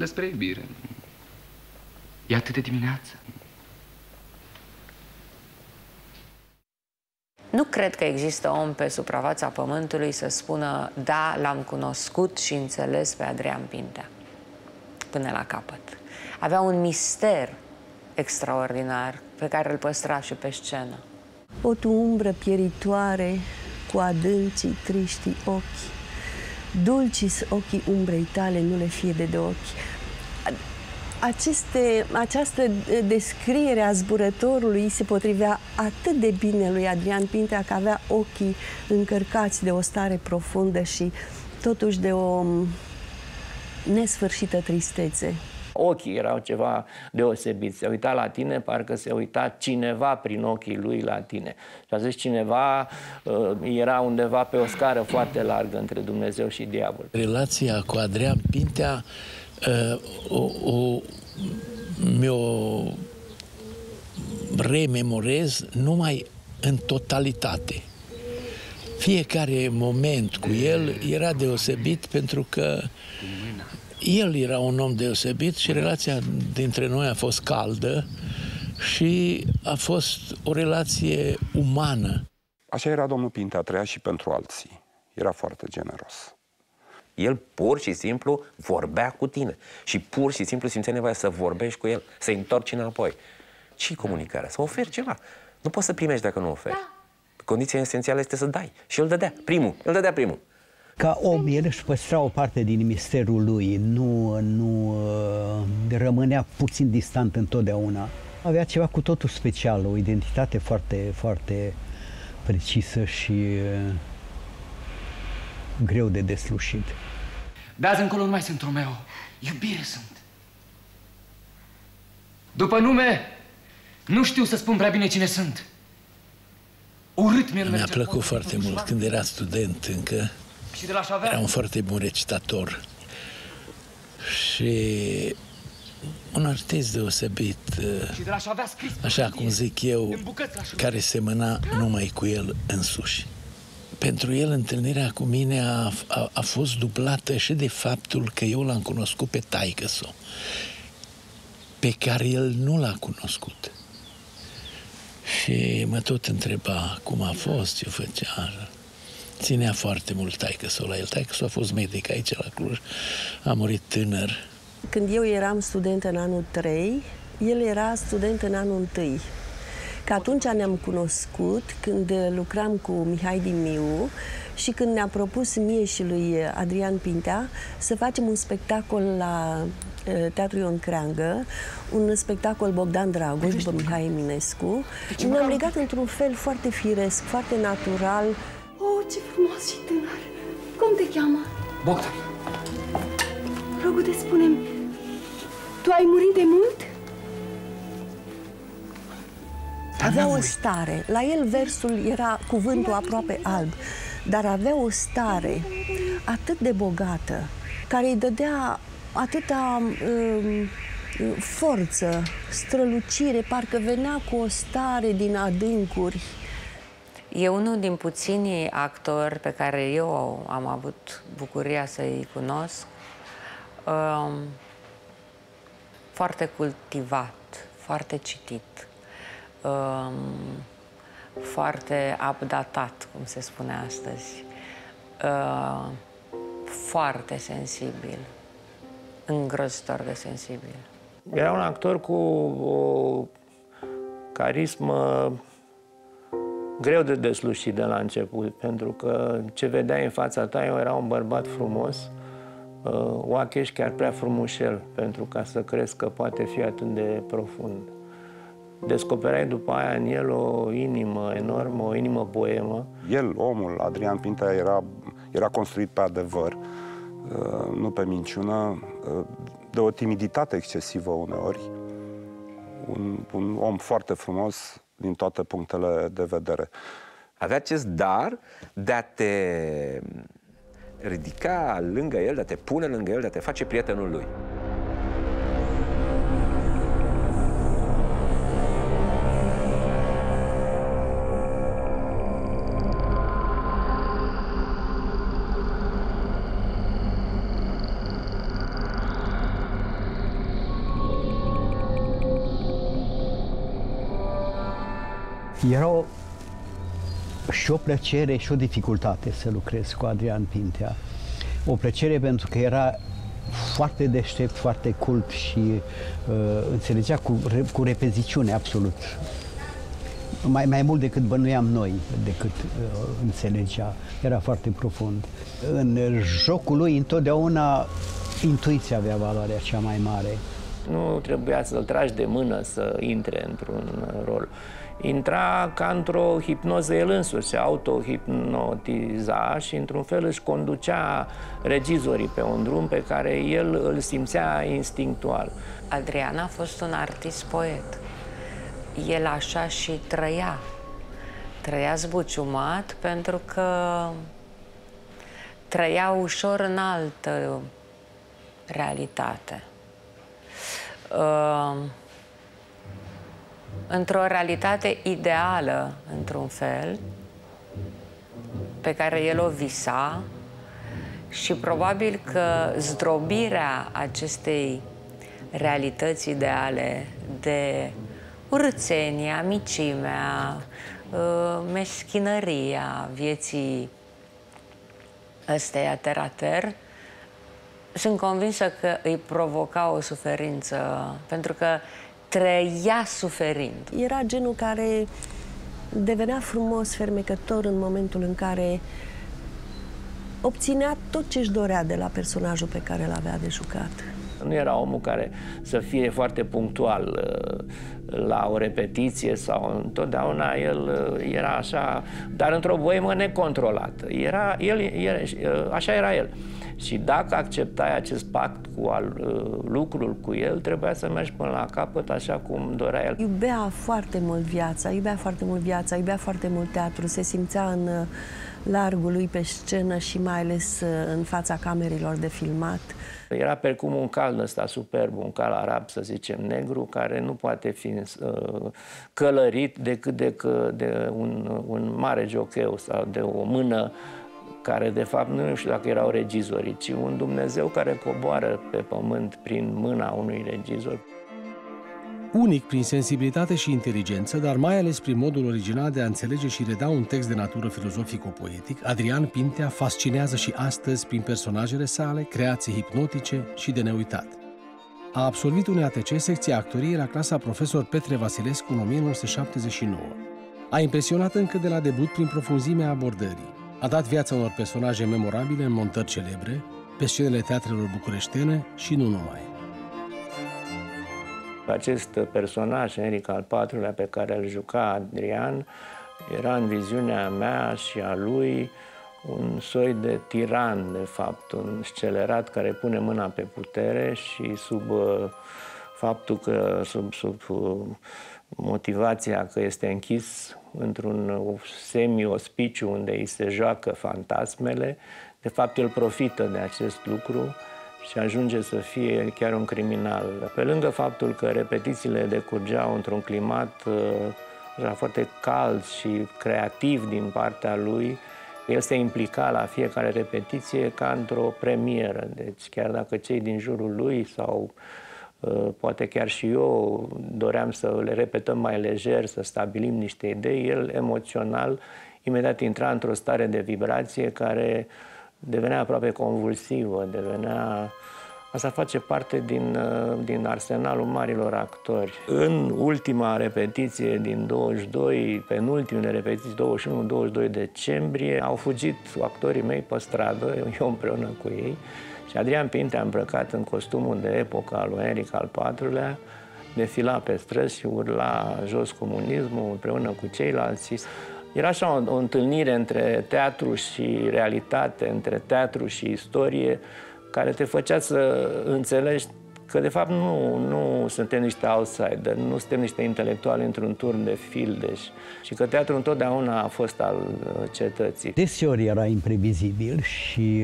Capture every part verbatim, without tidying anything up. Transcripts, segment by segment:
despre iubire. E atât de dimineață. Nu cred că există om pe suprafața pământului să spună da, l-am cunoscut și înțeles pe Adrian Pintea până la capăt. Avea un mister extraordinar pe care îl păstra și pe scenă. O tu umbră pieritoare cu adâncii triștii ochi, dulcis ochii umbrei tale nu le fie de de ochi. Aceste, această descriere a zburătorului se potrivea atât de bine lui Adrian Pintea, că avea ochii încărcați de o stare profundă și totuși de o nesfârșită tristețe. Ochii erau ceva deosebit. Se uita la tine, parcă se uita cineva prin ochii lui la tine. Și a zis cineva, era undeva pe o scară foarte largă între Dumnezeu și diavol. Relația cu Adrian Pintea o, o, mi-o rememorez numai în totalitate. Fiecare moment cu el era deosebit pentru că el era un om deosebit și relația dintre noi a fost caldă și a fost o relație umană. Așa era domnul Pintea, trăia și pentru alții. Era foarte generos. El pur și simplu vorbea cu tine și pur și simplu simțea nevoia să vorbești cu el, să-i întorci înapoi. Ce-i comunicarea? Să oferi ceva. Nu poți să primești dacă nu oferi. Condiția esențială este să dai. Și el dădea primul. El dădea primul. Ca om, el își păstra o parte din misterul lui. Nu, nu uh, rămânea puțin distant întotdeauna. Avea ceva cu totul special, o identitate foarte, foarte precisă și uh, greu de deslușit. De azi încolo nu mai sunt Romeo. Iubire sunt. După nume, nu știu să spun prea bine cine sunt. Urât mi-e. Mi-a plăcut foarte mult când era student încă. Era un foarte bun recitator. Și un artist deosebit, așa cum zic eu, care semăna numai cu el însuși. Pentru el, întâlnirea cu mine a, a, a fost dublată și de faptul că eu l-am cunoscut pe taică-s-o, pe care el nu l-a cunoscut. Și mă tot întreba cum a fost, ce făcea. Ținea foarte mult taică-s-o la el. Taică-s-o a fost medic aici la Cluj, a murit tânăr. Când eu eram student în anul trei, el era student în anul întâi. Că atunci ne-am cunoscut când lucram cu Mihai Dimiu și când ne-a propus mie și lui Adrian Pintea să facem un spectacol la Teatrul Ion Creangă, un spectacol Bogdan Dragoș după Mihai Eminescu. Ne-am legat într-un fel foarte firesc, foarte natural. Oh, ce frumos și tânăr! Cum te cheamă? Bogdan. Rogute, spune-mi, tu ai murit de mult? Avea o stare. La el versul era cuvântul aproape alb, dar avea o stare atât de bogată, care îi dădea atâta um, forță, strălucire, parcă venea cu o stare din adâncuri. E unul din puținii actori pe care eu am avut bucuria să-i cunosc, um, foarte cultivat, foarte citit, um, foarte updatat, cum se spune astăzi, uh, foarte sensibil, îngrozitor de sensibil. Era un actor cu o carismă greu de deslușit de la început, pentru că ce vedeai în fața ta era un bărbat frumos, oacheș chiar prea frumușel, pentru ca să crezi că poate fi atât de profund. Descoperai după aia în el o inimă enormă, o inimă boemă. El, omul, Adrian Pintea, era, era construit pe adevăr, nu pe minciună, de o timiditate excesivă uneori. Un, un om foarte frumos din toate punctele de vedere. Avea acest dar de a te ridica lângă el, de a te pune lângă el, de a te face prietenul lui. Era o, și o plăcere și o dificultate să lucrez cu Adrian Pintea. O plăcere pentru că era foarte deștept, foarte cult și uh, înțelegea cu, cu repeziciune absolut. Mai, mai mult decât bănuiam noi, decât uh, înțelegea. Era foarte profund. În jocul lui întotdeauna intuiția avea valoarea cea mai mare. Nu trebuia să-l tragi de mână să intre într-un rol. Intra ca într-o hipnoză el însuși, se auto-hipnotiza și într-un fel își conducea regizorii pe un drum pe care el îl simțea instinctual. Adrian a fost un artist poet. El așa și trăia. Trăia zbuciumat pentru că trăia ușor în altă realitate. Uh, într-o realitate ideală, într-un fel, pe care el o visa și probabil că zdrobirea acestei realități ideale de urâțenia, amicimea, meschinăria vieții ăsteia ter-a-ter, sunt convinsă că îi provoca o suferință, pentru că trăia suferind. Era genul care devenea frumos, fermecător în momentul în care obținea tot ce își dorea de la personajul pe care l-avea de jucat. Nu era omul care să fie foarte punctual la o repetiție sau întotdeauna el era așa, dar într-o boemă necontrolată. Era, el, el, așa era el. Și dacă acceptai acest pact cu al, lucrul cu el, trebuia să mergi până la capăt așa cum dorea el. Iubea foarte mult viața, iubea foarte mult viața, iubea foarte mult teatru, se simțea în largul lui pe scenă și mai ales în fața camerelor de filmat. Era precum un cal ăsta superb, un cal arab, să zicem, negru, care nu poate fi uh, călărit decât de, de un, un mare jocheu sau de o mână care, de fapt, nu știu dacă erau regizorii, ci un Dumnezeu care coboară pe pământ prin mâna unui regizor. Unic prin sensibilitate și inteligență, dar mai ales prin modul original de a înțelege și reda un text de natură filozofico-poetic, Adrian Pintea fascinează și astăzi prin personajele sale, creații hipnotice și de neuitat. A absolvit un A T C, secția actoriei, la clasa profesor Petre Vasilescu în o mie nouă sute șaptezeci și nouă. A impresionat încă de la debut prin profunzimea abordării. A dat viața unor personaje memorabile în montări celebre, pe scenele teatrelor bucureștene și nu numai. Acest personaj, Enric al patrulea, pe care îl juca Adrian, era în viziunea mea și a lui un soi de tiran, de fapt, un scelerat care pune mâna pe putere și sub uh, faptul că, sub, sub uh, motivația că este închis într-un semi-ospiciu unde îi se joacă fantasmele, de fapt el profită de acest lucru și ajunge să fie chiar un criminal. Pe lângă faptul că repetițiile decurgeau într-un climat uh, foarte cald și creativ din partea lui, el se implica la fiecare repetiție ca într-o premieră. Deci chiar dacă cei din jurul lui sau uh, poate chiar și eu doream să le repetăm mai lejer, să stabilim niște idei, el emoțional imediat intra într-o stare de vibrație care devenea aproape convulsivă, devenea... Asta face parte din, din arsenalul marilor actori. În ultima repetiție din douăzeci și doi, penultimele repetiții, douăzeci și unu douăzeci și doi decembrie, au fugit actorii mei pe stradă, eu împreună cu ei, și Adrian Pintea, îmbrăcat în costumul de epocă al lui Enric al patrulea, defila pe străzi și urla jos comunismul împreună cu ceilalți. Era așa o, o întâlnire între teatru și realitate, între teatru și istorie, care te făcea să înțelegi că, de fapt, nu, nu suntem niște outsider, nu suntem niște intelectuali într-un turn de fildeș și că teatrul întotdeauna a fost al cetății. Deseori era imprevizibil și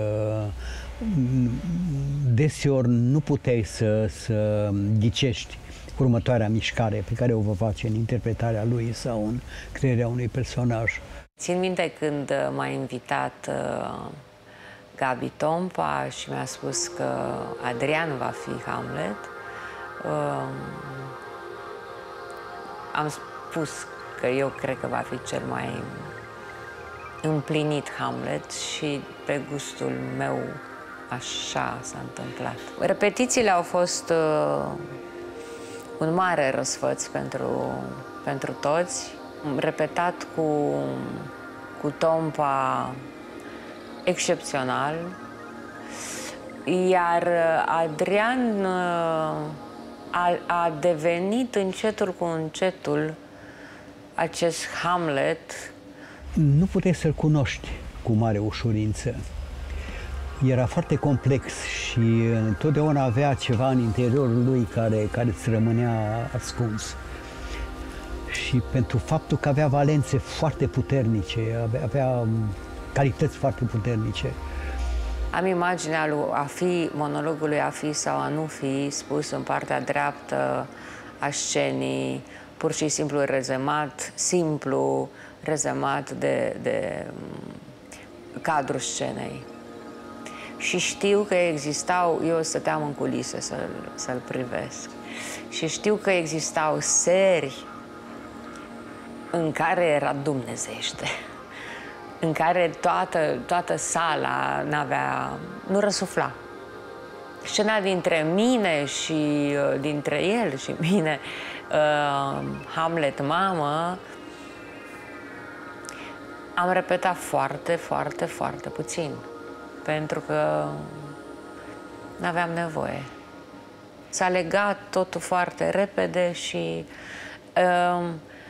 deseori nu puteai să, să ghicești următoarea mișcare pe care o va face în interpretarea lui sau în crearea unui personaj. Țin minte când m-a invitat uh, Gabi Tompa și mi-a spus că Adrian va fi Hamlet. Uh, am spus că eu cred că va fi cel mai împlinit Hamlet și pe gustul meu așa s-a întâmplat. Repetițiile au fost uh, un mare răsfăț pentru, pentru toți, repetat cu, cu Tompa excepțional, iar Adrian uh, a, a devenit încetul cu încetul acest Hamlet. Nu puteai să-l cunoști cu mare ușurință. Era foarte complex și întotdeauna avea ceva în interiorul lui care, care îți rămânea ascuns. Și pentru faptul că avea valențe foarte puternice, avea, avea calități foarte puternice. Am imaginea lui a fi, monologului a fi sau a nu fi spus în partea dreaptă a scenii, pur și simplu rezemat, simplu, rezemat de, de cadrul scenei. Și știu că existau, eu stăteam în culise să-l să-l privesc, și știu că existau seri în care era dumnezește, în care toată, toată sala n-avea, nu răsufla. Scena dintre mine și uh, dintre el și mine, uh, Hamlet mamă, am repetat foarte, foarte, foarte puțin, pentru că n-aveam nevoie. S-a legat totul foarte repede și uh,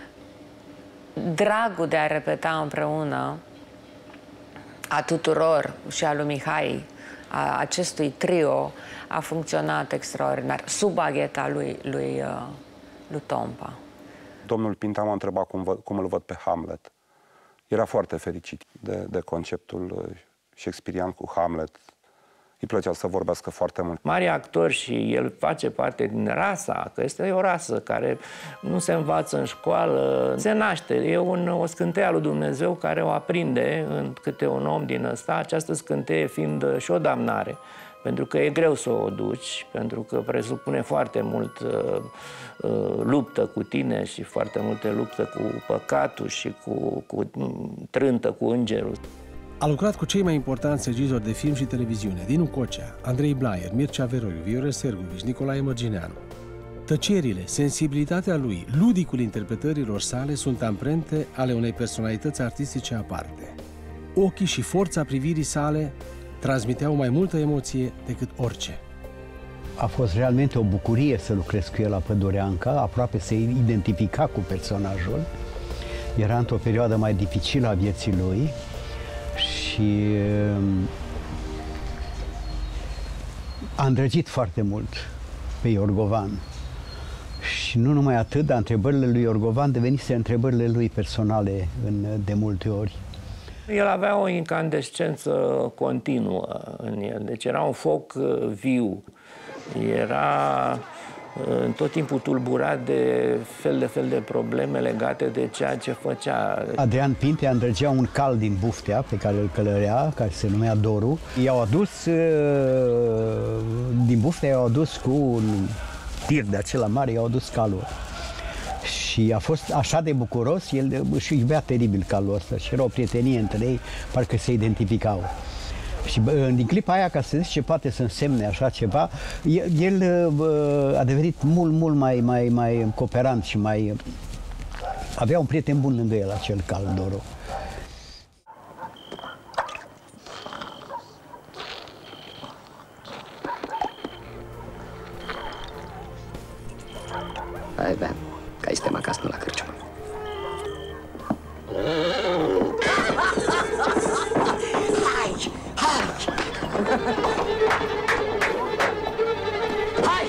dragul de a repeta împreună a tuturor și a lui Mihai, a acestui trio, a funcționat extraordinar, sub bagheta lui, lui, uh, lui Tompa. Domnul Pintea m-a întrebat cum, vă, cum îl văd pe Hamlet. Era foarte fericit de, de conceptul shakespearian cu Hamlet. Îi plăcea să vorbească foarte mult. Mari actori și el face parte din rasa, că este o rasă care nu se învață în școală, se naște. E un, o scânteie a lui Dumnezeu care o aprinde în câte un om din ăsta, această scânteie fiind și o damnare. Pentru că e greu să o duci, pentru că presupune foarte mult uh, uh, luptă cu tine și foarte multe luptă cu păcatul și cu, cu trântă cu îngerul. A lucrat cu cei mai importanți regizori de film și televiziune, Dinu Cocea, Andrei Blaier, Mircea Veroiu, Viorel Sergovici, Nicolae Mărgineanu. Tăcerile, sensibilitatea lui, ludicul interpretărilor sale sunt amprente ale unei personalități artistice aparte. Ochii și forța privirii sale transmiteau mai multă emoție decât orice. A fost realmente o bucurie să lucrez cu el la Pădurea Anca, aproape se identifica cu personajul. Era într-o perioadă mai dificilă a vieții lui și a îndrăgit foarte mult pe Iorgovan. Și nu numai atât, dar întrebările lui Iorgovan devenise întrebările lui personale în, de multe ori. El avea o incandescență continuă în el, deci era un foc viu, era în tot timpul tulburat de fel de fel de probleme legate de ceea ce făcea. Adrian Pintea îndrăgea un cal din Buftea pe care îl călărea, care se numea Doru. I-au adus, din Buftea i-au adus cu un tir de acela mare, i-au adus calul. Și a fost așa de bucuros, el își iubea teribil calul ăsta și era o prietenie între ei, parcă se identificau. Și din clipa aia, ca să zici ce poate să însemne așa ceva, el a devenit mult, mult mai, mai, mai cooperant și mai... avea un prieten bun lângă el, acel cal, Doru. Hai, bea, că suntem acasă, nu la cârciumă. Hai, hai! Hai!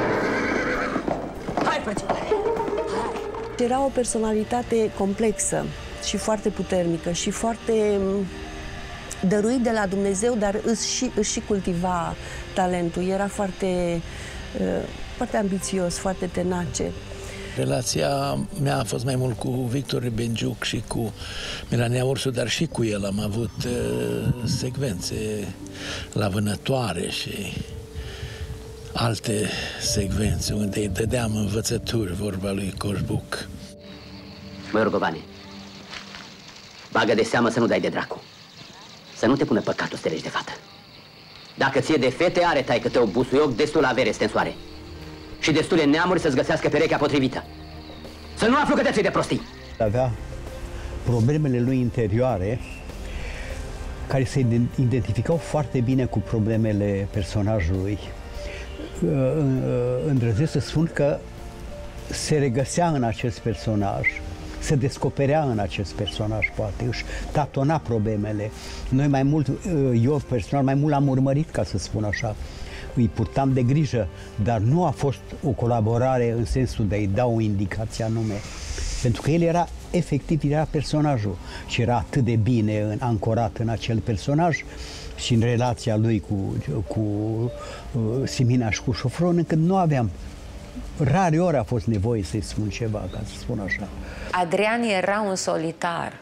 Hai, frate! Era o personalitate complexă și foarte puternică și foarte dăruit de la Dumnezeu, dar își și, își și cultiva talentul. Era foarte, foarte ambițios, foarte tenace. Relația mea a fost mai mult cu Victor Benjuc și cu Melania Ursu, dar și cu el am avut uh, secvențe la vânătoare și alte secvențe unde îi dădeam învățături, vorba lui Coșbuc. Măi, Orgovane, bagă de seamă să nu dai de dracu. Să nu te pună păcatul să te legi de fată. Dacă ție de fete, are taică tău busuioc destul avere stensoare. Și destule neamuri să-ți găsească perechea potrivită. Să nu aflu că te ții de prostii. Avea problemele lui interioare care se identificau foarte bine cu problemele personajului. Îndrăznesc să spun că se regăsea în acest personaj, se descoperea în acest personaj, poate, își tatona problemele. Noi mai mult, eu personal, mai mult l-am urmărit, ca să spun așa. Îi purtam de grijă, dar nu a fost o colaborare în sensul de a-i da o indicație anume. Pentru că el era, efectiv, era personajul și era atât de bine ancorat în acel personaj și în relația lui cu, cu uh, Simina și cu Șofron, încât nu aveam, rare ori a fost nevoie să-i spun ceva, ca să spun așa. Adrian era un solitar.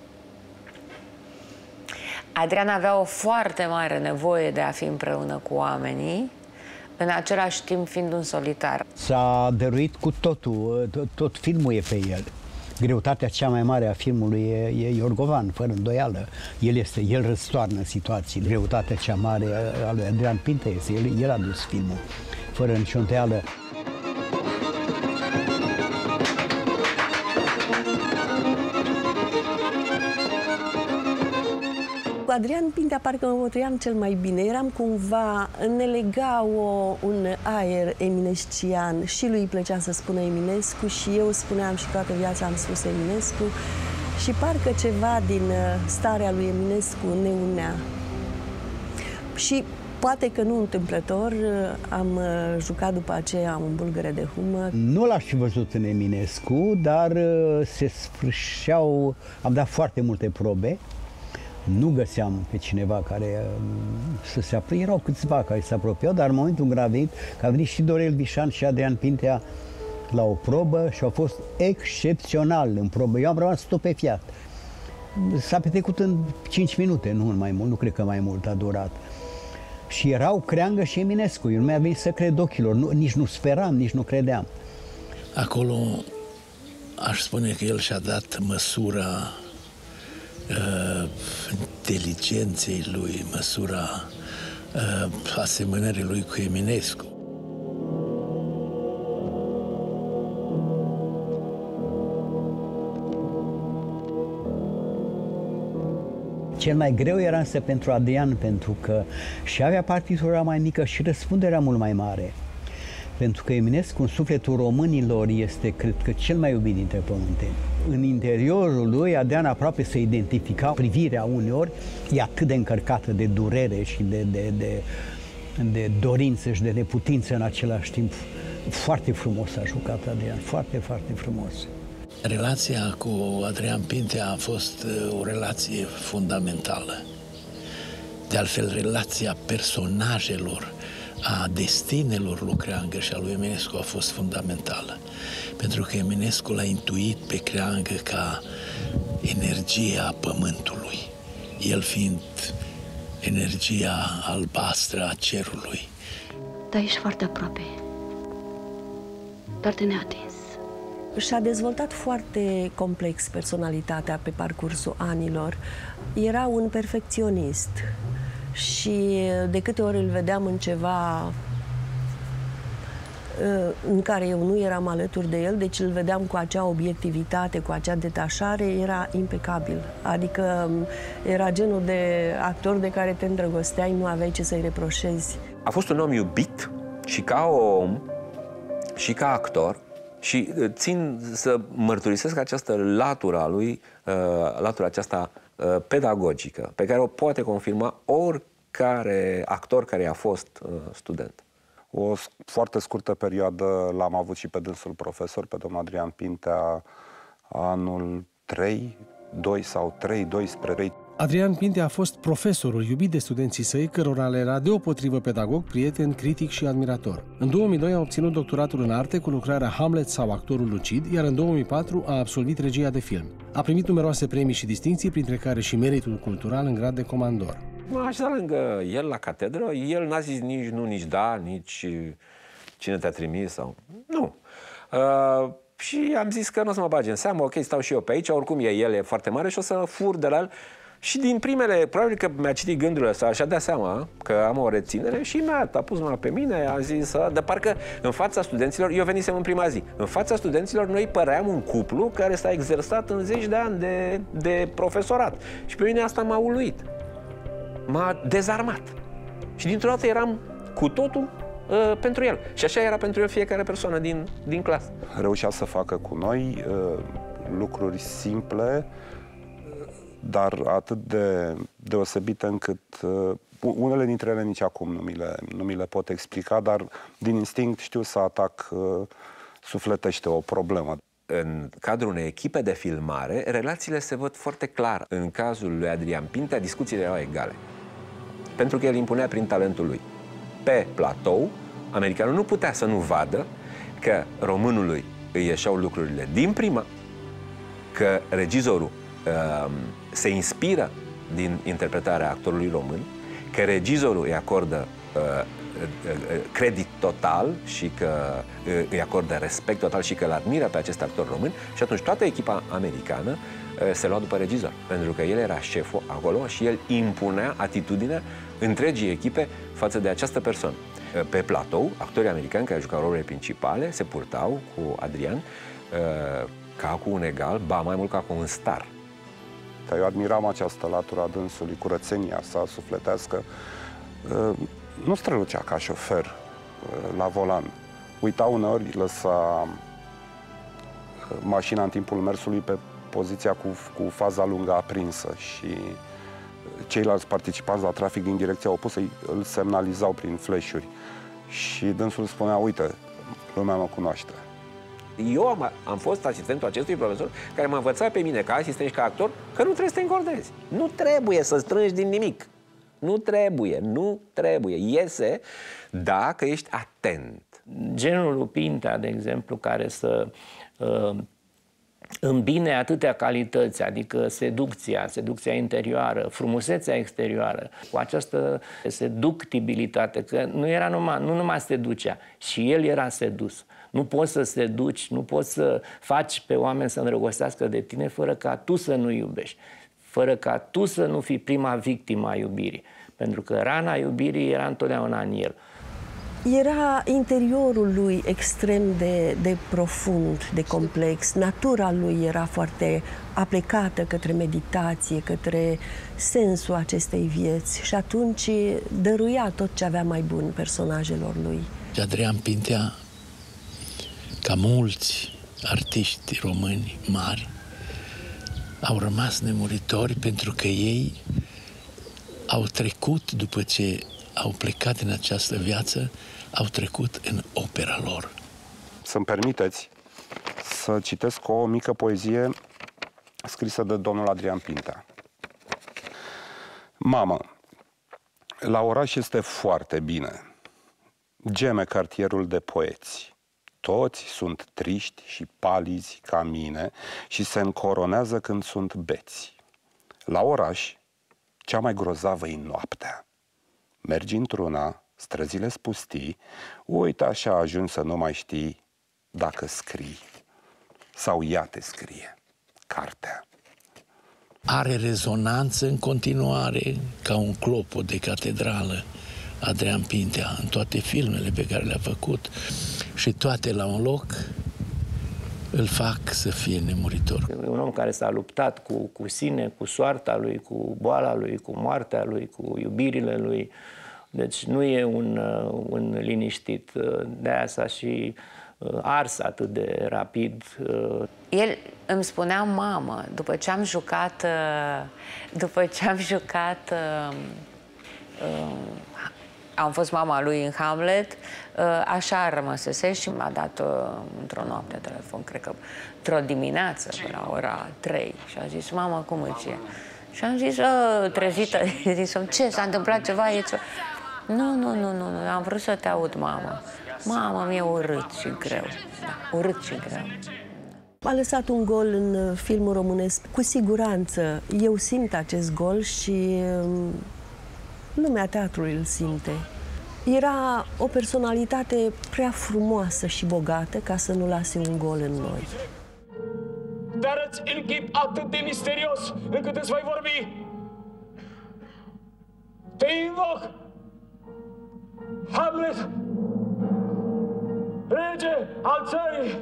Adrian avea o foarte mare nevoie de a fi împreună cu oamenii, în același timp fiind un solitar. S-a dăruit cu totul, tot, tot filmul e pe el. Greutatea cea mai mare a filmului e, e Iorgovan, fără îndoială. El este, el răstoarnă situații. Greutatea cea mare a lui Adrian Pintea este, el, el a dus filmul, fără nicio îndoială. Cu Adrian Pintea parcă mă potriveam cel mai bine. Eram cumva, ne lega o, un aer eminescian. Și lui îi plăcea să spună Eminescu și eu spuneam și toată viața am spus Eminescu. Și parcă ceva din starea lui Eminescu ne unea. Și poate că nu întâmplător, am jucat după aceea un Bulgăre de humor. Nu l-aș fi văzut în Eminescu, dar se sfârșeau, am dat foarte multe probe. Nu găseam pe cineva care să se apropie. Erau câțiva care se apropiau, dar în momentul când a venit, că a venit și Dorel Vișan și Adrian Pintea la o probă și au fost excepțional în probă. Eu am rămas stupefiat. S-a petrecut în cinci minute, nu în mai mult, nu cred că mai mult a durat. Și erau Creangă și Eminescu. Eu nu mi-a venit să cred ochilor, nu, nici nu speram, nici nu credeam. Acolo aș spune că el și-a dat măsura Uh, inteligenței lui, măsura uh, asemănării lui cu Eminescu. Cel mai greu era însă pentru Adrian, pentru că și avea partitura mai mică și răspunderea mult mai mare. Pentru că Eminescu, în sufletul românilor, este, cred că, cel mai iubit dintre pământeni. În interiorul lui, Adrian aproape se identifica, privirea uneori e atât de încărcată de durere și de, de, de, de dorință și de neputință în același timp. Foarte frumos a jucat Adrian, foarte, foarte frumos. Relația cu Adrian Pintea a fost o relație fundamentală. De altfel, relația personajelor, a destinelor lui Creangă și a lui Eminescu a fost fundamentală. Pentru că Eminescu l-a intuit pe Creangă ca energia pământului, el fiind energia albastră a cerului. Dar ești foarte aproape, doar te neatins. Și-a dezvoltat foarte complex personalitatea pe parcursul anilor. Era un perfecționist. Și de câte ori îl vedeam în ceva în care eu nu eram alături de el, deci îl vedeam cu acea obiectivitate, cu acea detașare, era impecabil. Adică era genul de actor de care te îndrăgosteai, nu aveai ce să-i reproșezi. A fost un om iubit și ca om și ca actor și țin să mărturisesc această latură a lui, latura aceasta pedagogică, pe care o poate confirma oricare actor care a fost student. O foarte scurtă perioadă l-am avut și pe dânsul profesor, pe domnul Adrian Pintea, anul trei, doi sau trei, doi spre rei. Adrian Pintea a fost profesorul iubit de studenții săi, cărora le era deopotrivă pedagog, prieten, critic și admirator. În două mii doi a obținut doctoratul în arte cu lucrarea Hamlet sau Actorul lucid, iar în două mii patru a absolvit regia de film. A primit numeroase premii și distinții, printre care și meritul cultural în grad de comandor. M-a așezat lângă el la catedră, el n-a zis nici nu, nici da, nici cine te-a trimis sau... Nu. Uh, și am zis că nu o să mă bage în seamă, ok, stau și eu pe aici, oricum e el, e foarte mare și o să fur de la el. Și din primele, probabil că mi-a citit gândurile astea și a dat seama că am o reținere și mi-a a pus mâna pe mine, a zis, de parcă în fața studenților, eu venisem în prima zi, în fața studenților noi păream un cuplu care s-a exersat în zeci de ani de, de profesorat. Și pe mine asta m-a uluit, m-a dezarmat. Și dintr-o dată eram cu totul uh, pentru el. Și așa era pentru el fiecare persoană din, din clasă. Reușea să facă cu noi uh, lucruri simple, dar atât de deosebite încât uh, unele dintre ele nici acum nu mi le, nu mi le pot explica, dar din instinct știu să atac uh, sufletește o problemă. În cadrul unei echipe de filmare, relațiile se văd foarte clar. În cazul lui Adrian Pintea, discuțiile erau egale. Pentru că el impunea prin talentul lui. Pe platou, americanul nu putea să nu vadă că românului îi ieșeau lucrurile din prima, că regizorul uh, se inspiră din interpretarea actorului român, că regizorul îi acordă uh, uh, credit total și că uh, îi acordă respect total și că îl admiră pe acest actor român și atunci toată echipa americană uh, se lua după regizor, pentru că el era șeful acolo și el impunea atitudinea întregii echipe față de această persoană. Uh, pe platou, actorii americani care jucau rolurile principale se purtau cu Adrian uh, ca cu un egal, ba mai mult ca cu un star. Eu admiram această latură a dânsului, curățenia sa sufletească. Nu strălucea ca șofer la volan. Uita uneori, lăsa mașina în timpul mersului pe poziția cu, cu faza lungă aprinsă și ceilalți participanți la trafic din direcția opusă îl semnalizau prin flash-uri. Și dânsul spunea, uite, lumea mă cunoaște. Eu am, am fost asistentul acestui profesor care m-a învățat pe mine, ca asistent și ca actor, că nu trebuie să te încordezi. Nu trebuie să strângi din nimic. Nu trebuie, nu trebuie. Iese dacă ești atent. Genul lui Pintea, de exemplu, care să uh, îmbine atâtea calități, adică seducția, seducția interioară, frumusețea exterioară, cu această seductibilitate, că nu era numai, nu numai seducea, și el era sedus. Nu poți să seduci, nu poți să faci pe oameni să îndrăgostească de tine fără ca tu să nu iubești, fără ca tu să nu fii prima victimă a iubirii. Pentru că rana iubirii era întotdeauna în el. Era interiorul lui extrem de, de profund, de complex. Natura lui era foarte aplecată către meditație, către sensul acestei vieți și atunci dăruia tot ce avea mai bun personajelor lui. Adrian Pintea, ca mulți artiști români mari, au rămas nemuritori pentru că ei au trecut, după ce au plecat în această viață, au trecut în opera lor. Să-mi permiteți să citesc o mică poezie scrisă de domnul Adrian Pintea. Mamă, la oraș este foarte bine. Geme cartierul de poeți. Toți sunt triști și palizi ca mine și se încoronează când sunt beți. La oraș, cea mai grozavă e noaptea. Mergi într-una, străzile spustii, uite așa ajungi să nu mai știi dacă scrii sau ea te scrie, cartea. Are rezonanță în continuare ca un clopot de catedrală Adrian Pintea în toate filmele pe care le-a făcut și toate la un loc îl fac să fie nemuritor. E un om care s-a luptat cu, cu sine, cu soarta lui, cu boala lui, cu moartea lui, cu iubirile lui. Deci nu e un, un liniștit. De-aia s-a și ars atât de rapid. El îmi spunea, mamă, după ce am jucat, după ce am jucat, am fost mama lui în Hamlet, așa rămăsese și m-a dat într-o noapte telefon, cred că într-o dimineață, la ora trei, și a zis, mamă, cum îți e? Și am zis, trezită, zis, ce, s-a întâmplat ceva? E ceva? Nu, nu, nu, nu, am vrut să te aud, mamă. Mamă, mi-e urât și greu. Da, urât și greu. A lăsat un gol în filmul românesc. Cu siguranță, eu simt acest gol și lumea teatrului îl simte. Era o personalitate prea frumoasă și bogată ca să nu lase un gol în noi. Te arăți în chip atât de misterios încât îți voi vorbi. Te invoc, Hamlet, rege al țării.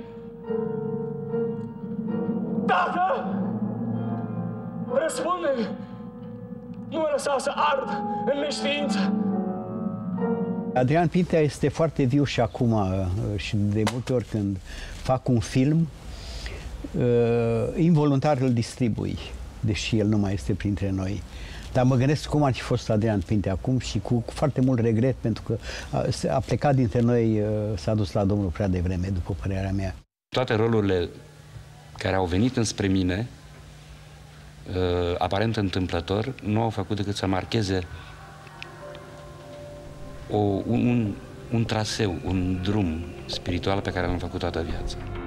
Dacă răspunde, nu mă lăsa să ard în neștiință. Adrian Pintea este foarte viu și acum, și de multe ori când fac un film, involuntar îl distribui, deși el nu mai este printre noi. Dar mă gândesc cum ar fi fost Adrian Pintea acum și cu foarte mult regret, pentru că a, a plecat dintre noi, s-a dus la Domnul prea devreme, după părerea mea. Toate rolurile care au venit înspre mine, aparent întâmplător, nu au făcut decât să marcheze o, un, un traseu, un drum spiritual pe care l-am făcut toată viața.